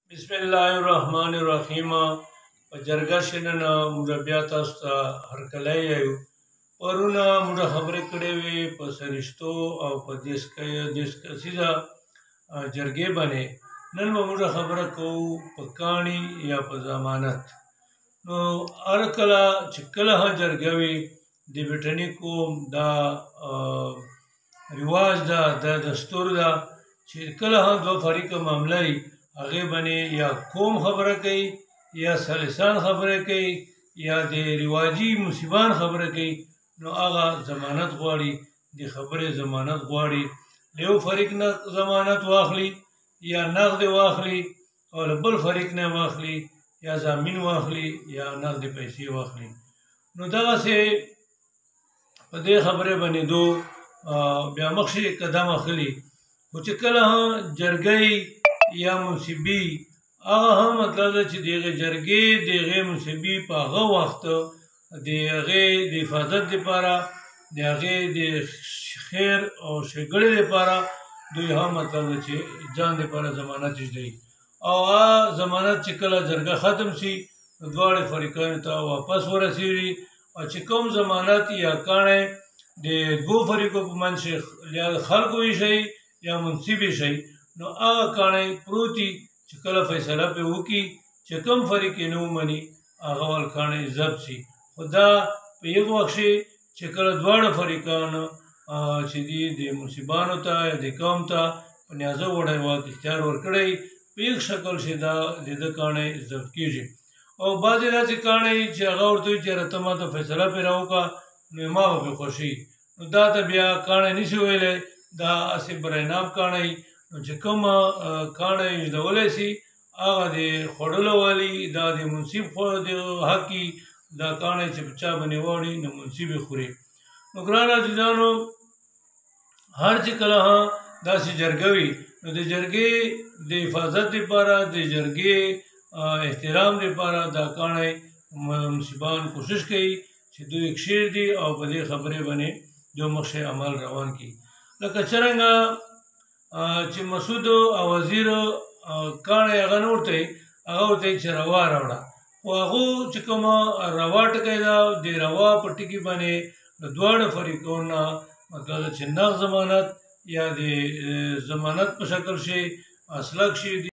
बिस्मिल्लाहिर्रहमानिर्रहीम په جرګه شنن موږ بیا تاسو ته هرکلی یو پرونه موږ خبرې کړې وې په سرشتو او په دیس کسیزه جرګې باندې نن به موږ خبره کوو په کاڼي یا په ضمانت نو هر کله چې کله جرګه وي د بټني کوم دا رواج ده د دستور ده چې کله دوه فریقه معامله وي هغې باندې یا قوم خبره کوي یا سلسان خبره کوي یا د رواجي مصیبان خبره کوي نو هغه ضمانت غواړي د خبرې ضمانت غواړي له یو فریق نه ضمانت واخلي یا نقد واخلي او له بل فریق نه واخلي یا ضامن واخلي یا نقد پیسې واخلي نو دغسې په دې خبرې باندې دو بیا مخکې قدم اخلي خو چې کله جرګه یا منصبي هغه هم مطلب ده چې د هغې جرګې د هغې منصبي په هغه وخت د هغې د حفاظت دپاره د هغې د خیر او ښېګړې دپاره دوی هم مطلب ده چې ځان دپاره ضمانت اجدوي او هغه ضمانت چې کله جرګه ختم شي نو دواړو فریقانو ته واپس ورسېږي او چې کوم ضمانت یا کاڼی د دوو فریقو په منځ یا خلکو ایښی یا منصب ایښی نو هغه کاڼی پروت چې کله فیصله پرې وکړي چې کوم فریق یې نه ومني هغه ول کاڼی ضبط شي خو دا په یو وخت چې کله دواړه فریقان چې دي د منصبانو ته یا د قوم ته په نیازه وړی واک اختیار ورکړی په یک شکل چې دا د ده کاڼی ضبط کېږي او بعضې داسې کاڼی چې هغه ورته وي چې یاره ته ما ته فیصله پرې راوکړه نو ما به پرې خوښي نو دا ته بیا کاڼی نشي ویلی دا هسې بریناب کاڼی نو چې کوم کاڼی ایږدولی شي هغه د خوړلو والي دا د منصب د حق دا کاڼی چې په چا باندې واوړي نو منصب یې خوري نو ګران عزیزانو هر چې کله داسې جرګه وي نو د جرګې د حفاظت دپاره د جرګې احترام دپاره دا کاڼی منصبان کوشش کوي چې دوی کښېږدي او په دې خبرې باندې جو مخکې عمل روان کړي لکه څرنګه چې مسعود او وزیر کاڼی هغه نه ورته هغه ورته چې روا راوړه خو هغو چې کومه روا ټکی ده د روا په ټکي باندې د دواړو فریقونو نه مطلب چې نقد ضمانت یا د ضمانت په شکل شي اسلک شي